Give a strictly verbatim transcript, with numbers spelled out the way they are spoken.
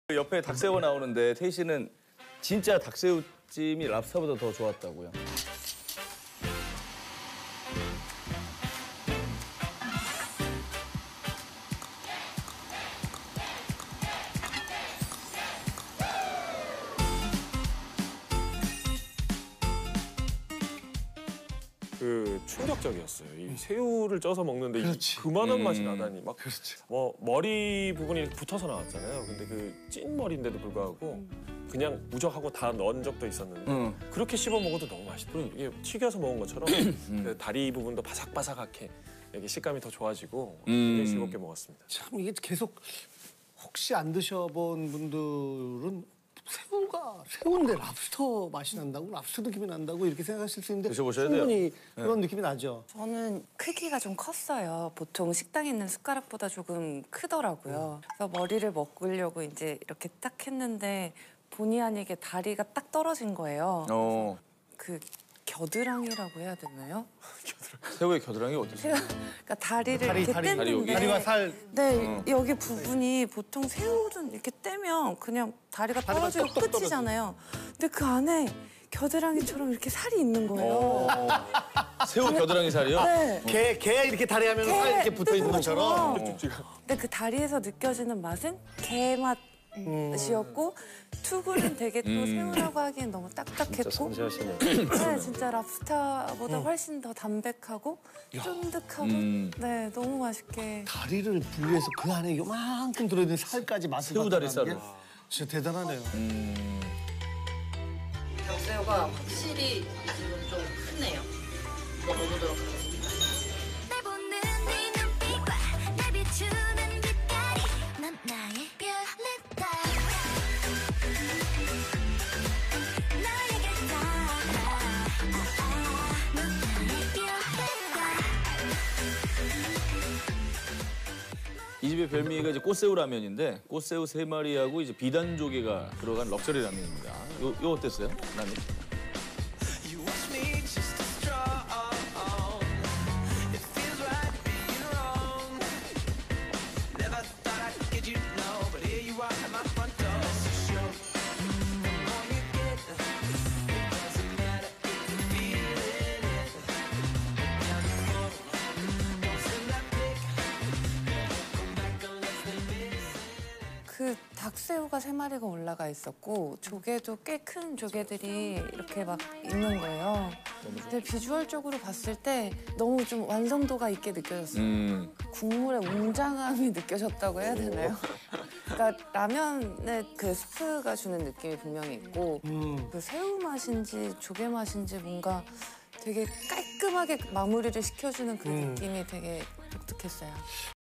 옆에 닭새우가 나오는데 태희 씨는 진짜 닭새우찜이 랍스타보다 더 좋았다고요. 그 충격적이었어요. 이 새우를 쪄서 먹는데 그렇지. 그만한 음. 맛이 나다니 막 그렇지. 뭐 머리 부분이 이렇게 붙어서 나왔잖아요. 근데 그 찐 머리인데도 불구하고 그냥 무적하고 다 넣은 적도 있었는데 음. 그렇게 씹어 먹어도 너무 맛있더라고요. 이게 튀겨서 먹은 것처럼 음. 그 다리 부분도 바삭바삭하게 이게 식감이 더 좋아지고 굉장히 즐겁게 먹었습니다. 참 이게 계속 혹시 안 드셔본 분들은 새우가 새우인데 랍스터 맛이 난다고 랍스터 느낌이 난다고 이렇게 생각하실 수 있는데 드셔보셔야 충분히 돼요. 그런 네. 느낌이 나죠. 저는 크기가 좀 컸어요. 보통 식당에 있는 숟가락보다 조금 크더라고요. 그래서 머리를 먹으려고 이제 이렇게 딱 했는데 본의 아니게 다리가 딱 떨어진 거예요. 어. 그 겨드랑이라고 해야 되나요? 새우의 겨드랑이 어디 있어요? 그러니까 다리를 다리, 이렇게 다리, 뗐는데 다리와 살. 네, 어. 여기 부분이 보통 새우는 이렇게 떼면 그냥 다리가 떨어지고 다리가 끝이잖아요. 근데 그 안에 겨드랑이처럼 이렇게 살이 있는 거예요. 어. 새우 겨드랑이 살이요? 네. 개, 개 이렇게 다리 하면 개 살 이렇게 붙어 있는 것처럼. 근데 그 다리에서 느껴지는 맛은 게 맛이었고 투구는 되게 또 음. 새우라고 하기엔 너무 딱딱했고 섬세하시네요. 네, 진짜 랍스타보다 훨씬 더 담백하고 쫀득하고 음. 네, 너무 맛있게. 다리를 분리해서 그 안에 요만큼 들어있는 살까지 맛을 새우 맡아가는 다리살을. 게 진짜 대단하네요. 음. 닭새우가 확실히 지금 좀 크네요. 먹어보도록 하겠습니다. 이 집의 별미가 이제 꽃새우 라면인데 꽃새우 세 마리하고 이제 비단 조개가 들어간 럭셔리 라면입니다. 요, 요 어땠어요, 나님? 그 닭새우가 세 마리가 올라가 있었고 조개도 꽤 큰 조개들이 이렇게 막 있는 거예요. 근데 비주얼적으로 봤을 때 너무 좀 완성도가 있게 느껴졌어요. 음. 국물의 웅장함이 느껴졌다고 해야 되나요? 그러니까 라면의 그 스프가 주는 느낌이 분명히 있고 음. 그 새우 맛인지 조개 맛인지 뭔가 되게 깔끔하게 마무리를 시켜주는 그 음. 느낌이 되게 독특했어요.